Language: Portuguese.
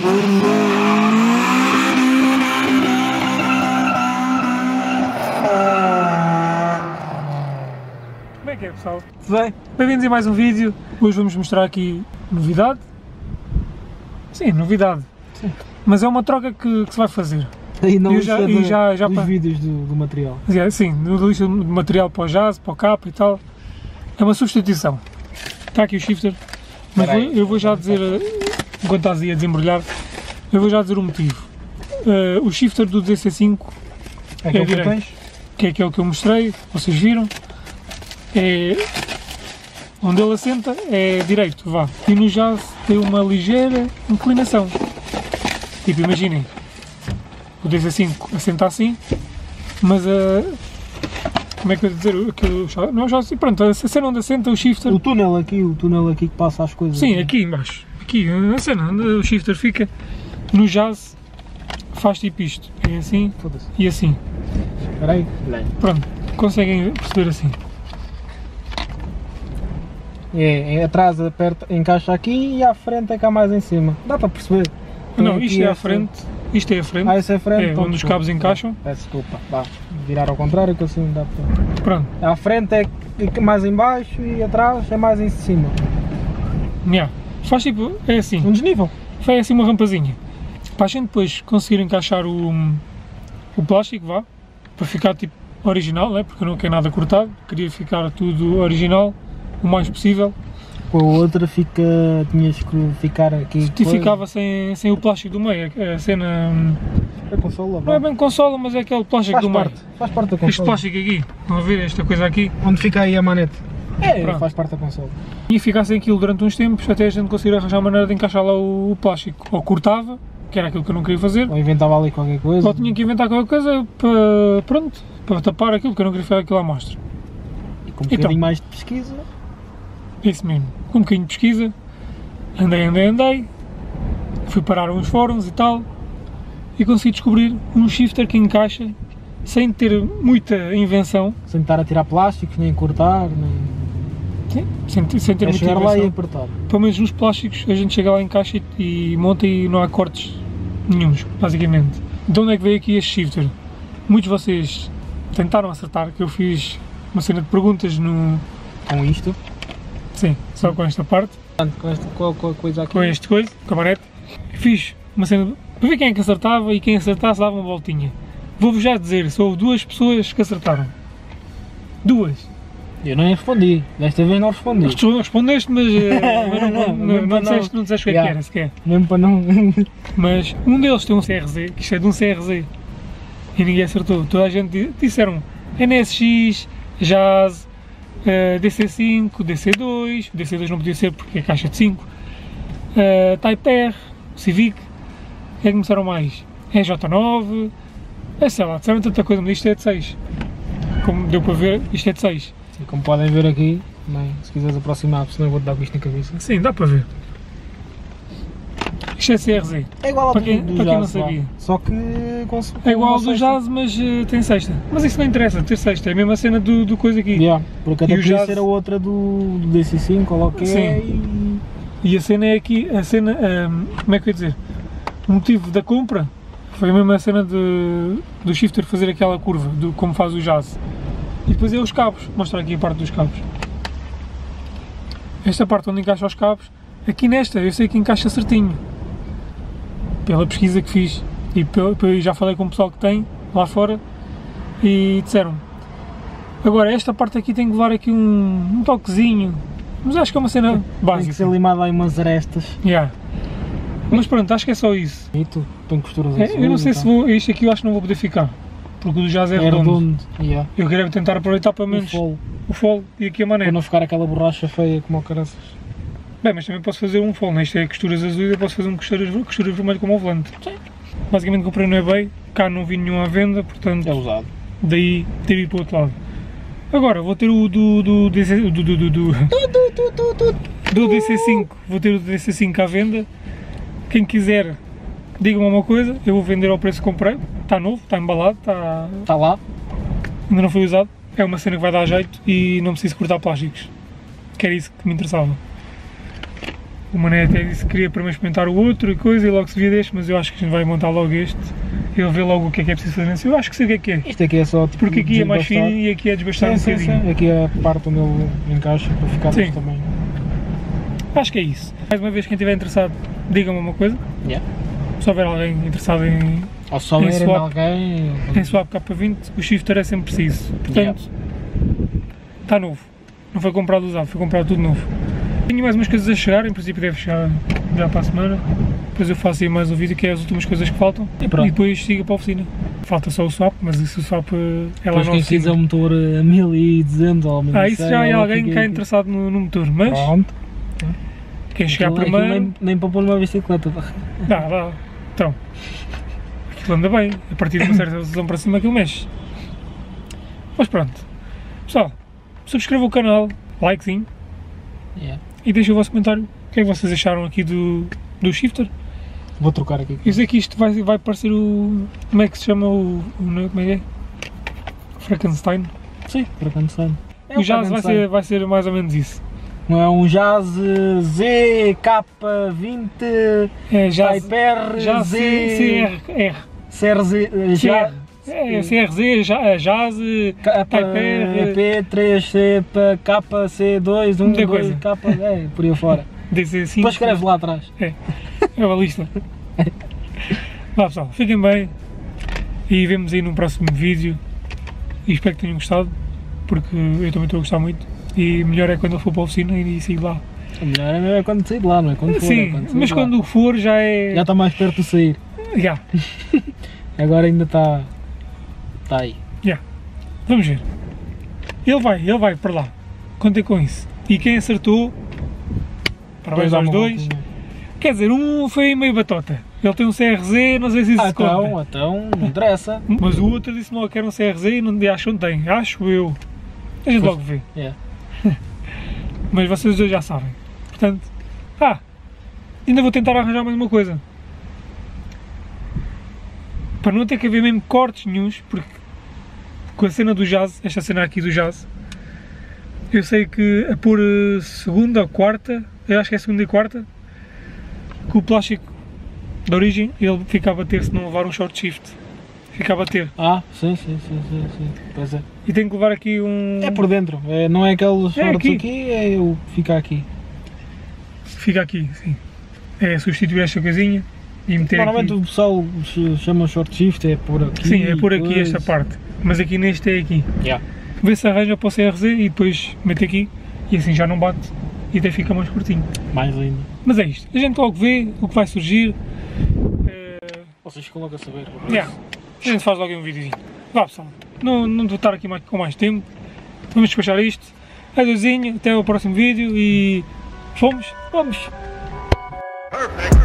Como é que é, pessoal? Tudo bem? Bem-vindos a mais um vídeo. Hoje vamos mostrar aqui novidade. Sim, novidade. Sim. Mas é uma troca que se vai fazer. E não já dos vídeos do material. Sim, do lixo de material para o jazz, para o capa e tal. É uma substituição. Está aqui o shifter. Mas eu vou já dizer, enquanto estás aí a desembrulhar, eu vou já dizer o motivo. O shifter do DC5 É aquele que tens? que é aquele que eu mostrei, vocês viram. É, onde ele assenta é direito, vá. E no jazz tem uma ligeira inclinação. Tipo, imaginem, o DC5 assenta assim, mas como é que eu ia dizer? Não, já assim, pronto, a cena onde assenta o shifter. O túnel aqui que passa as coisas. Sim, aqui embaixo. Aqui, a cena onde o shifter fica. No jazz faz tipo isto. É assim e assim. Espera aí. Pronto, conseguem perceber assim. É atrás, aperta, encaixa aqui e à frente é cá mais em cima. Dá para perceber? Não, isto é à frente. Isto é a frente. Ah, esse é a frente? É, então, onde os cabos encaixam. Peço desculpa. Vá, virar ao contrário que assim dá para... Pronto. À frente é mais em baixo e atrás é mais em cima. Yeah. Faz tipo, é assim. Um desnível. Faz assim uma rampazinha. Para a gente depois conseguir encaixar o plástico, vá. Para ficar tipo original, né? Porque eu não quero nada cortado. Queria ficar tudo original, o mais possível. Com a outra tinhas que ficar aqui. E ficava sem o plástico do meio. A cena. É consola, Não é bem consola, mas é aquele plástico do meio. Faz parte da consola. Este plástico aqui, estão a ver esta coisa aqui? Onde fica aí a manete. Pronto. Faz parte da consola. E ficar sem aquilo durante uns tempos até a gente conseguir arranjar a maneira de encaixar lá o plástico. Ou cortava, que era aquilo que eu não queria fazer. Ou inventava ali qualquer coisa. Ou tinha que inventar qualquer coisa para, pronto, para tapar aquilo que eu não queria fazer aquilo à mostra. E com um bocadinho mais de pesquisa. Isso mesmo, com um bocadinho de pesquisa, andei, fui parar a uns fóruns e tal, e consegui descobrir um shifter que encaixa sem ter muita invenção. Sem estar a tirar plásticos, nem cortar, nem... Sim, sem ter muita chegar invenção. lá e apertar. Pelo menos nos plásticos a gente chega lá, encaixa e monta e não há cortes nenhuns, basicamente. De onde é que veio aqui este shifter? Muitos de vocês tentaram acertar, que eu fiz uma cena de perguntas no... Com isto. Sim, só com esta parte. Com a coisa aqui. Com este coisa, com a manete. Fiz uma cena para ver quem é que acertava e quem acertasse dava uma voltinha. Vou-vos já dizer, só houve 2 pessoas que acertaram. 2. Eu não respondi, desta vez não respondi. Respondeste, mas não disseste o que era sequer. Mesmo para não... Mas um deles tem um CRZ, que isto é de um CRZ. E ninguém acertou. Toda a gente disseram NSX, Jazz, DC5, DC2, o DC2 não podia ser porque é caixa de 5, Type R, Civic, o que é que me disseram mais? EJ9, sei lá, disseram tanta coisa, mas isto é de 6. Como deu para ver, isto é de 6. Sim, como podem ver aqui, bem, se quiseres aproximar, senão eu vou-te dar com isto na cabeça. Sim, dá para ver. Isto é CRZ. É igual ao para quem do não Jazz, sabia. Só que é igual ao do Jazz, mas tem sexta. Mas isso não interessa, ter sexta, é a mesma cena do coisa aqui. Porque até podia ser a outra do DC5 ou lá o que é. E a cena é aqui, como é que eu ia dizer? O motivo da compra foi a mesma cena do shifter fazer aquela curva, como faz o Jazz. E depois é os cabos, vou mostrar aqui a parte dos cabos. Esta parte onde encaixa os cabos, aqui nesta eu sei que encaixa certinho. Pela pesquisa que fiz e já falei com o pessoal que tem lá fora e disseram. Agora esta parte aqui tem que levar aqui um toquezinho, mas acho que é uma cena básica. Tem que ser limado aí umas arestas. Mas pronto, acho que é só isso. E tu? Tem costuras Eu não sei se vou, isto aqui eu acho que não vou poder ficar, porque o do Jazz é redondo. Eu queria tentar aproveitar pelo menos o fole e aqui a manete. Para não ficar aquela borracha feia como o caraças. Bem, mas também posso fazer um fole, isto é costuras azuis, eu posso fazer um costura vermelho como o volante. Sim. Basicamente comprei no eBay, cá não vi nenhum à venda, portanto... É usado. Daí ter ido para o outro lado. Agora, vou ter o do DC5, vou ter o DC5 à venda. Quem quiser, diga-me uma coisa, eu vou vender ao preço que comprei. Está novo, está embalado, está lá. Ainda não foi usado. É uma cena que vai dar jeito e não preciso cortar plásticos. Que era isso que me interessava. O Mané até disse que queria para experimentar o outro e coisa, e logo se via deste, mas eu acho que a gente vai montar logo este. Ele vê logo o que é preciso fazer nesse. Eu acho que sei o que é. Isto aqui é só tipo, Porque aqui é mais fino e aqui é desbastar um bocadinho. Sim. Aqui é a parte onde ele encaixa para ficar Sim. também. Acho que é isso. Mais uma vez, quem estiver interessado, diga-me uma coisa. Yeah. Se houver alguém interessado em Ou só Em verem swap. alguém. em swap K20, o shifter é sempre preciso. Portanto, está novo. Não foi comprado usado, foi comprado tudo novo. Tenho mais umas coisas a chegar, em princípio deve chegar já para a semana. Depois eu faço aí mais um vídeo que é as últimas coisas que faltam. E pronto. E depois siga para a oficina. Falta só o swap, mas isso o swap é lá Depois na quem oficina. quiser o motor a 1200 ou 1100. Isso já é alguém que está interessado no motor, mas Pronto. quem chegar Aquilo primeiro... nem para pôr numa bicicleta. Dá. Então, aquilo anda bem, a partir de uma certa resolução para cima aquilo mexe. Mas pronto, pessoal, subscrevam o canal, likezinho, Yeah. e deixem o vosso comentário. O que é que vocês acharam aqui do shifter? Vou trocar aqui. Eu sei que isto vai parecer o... como é que se chama como é que é? Frankenstein. Sim, por acaso sei. O Jazz vai ser mais ou menos isso. Não é um Jazz ZK20 É Jazz, Hyper Jazz Z CR. CRZ CR. É CRZ, Jazz, EP3 KC2 Muita coisa. K, por aí fora. DC5. Depois escreves lá atrás. É uma lista. Vá pessoal, fiquem bem e vemos aí num próximo vídeo e espero que tenham gostado, porque eu também estou a gostar muito e melhor é quando eu for para a oficina e sair de lá. O melhor é quando sair de lá, não é? Quando for, Sim, é quando sair mas de lá. quando for já é... Já está mais perto de sair. Já. Agora ainda está aí. Vamos ver. Ele vai para lá. Contem com isso. E quem acertou, parabéns aos dois. Quer dizer, um foi meio batota. Ele tem um CRZ, não sei se isso se conta. Então, não interessa. Mas o outro disse logo que era um CRZ e não acho que não tem. Acho eu. A gente logo vê. Yeah. Mas vocês dois já sabem. Portanto, ainda vou tentar arranjar mais uma coisa. Para não ter que haver mesmo cortes nenhuns, porque com a cena do Jazz, esta cena aqui do Jazz, eu sei que a pôr segunda ou quarta, eu acho que é segunda e quarta, que o plástico de origem ele fica a bater se não levar um short shift. Fica a bater. Sim. Pois é. E tenho que levar aqui um... É por dentro, não é aqueles shorts aqui, é o que fica aqui. Fica aqui, sim. É substituir esta coisinha e meter Normalmente aqui. o pessoal chama short shift, é por aqui. Sim, é por aqui depois... esta parte. Mas aqui neste é aqui. Yeah. Vê se arranja para o CRZ e depois mete aqui e assim já não bate e até fica mais curtinho. Mais ainda. Mas é isto. A gente logo vê o que vai surgir. Vocês ficam logo a saber. A gente faz logo um videozinho. Vá pessoal. Não vou estar aqui com mais tempo. Vamos despachar isto. Adeusinho, até o próximo vídeo e... Fomos? Vamos! Perfect.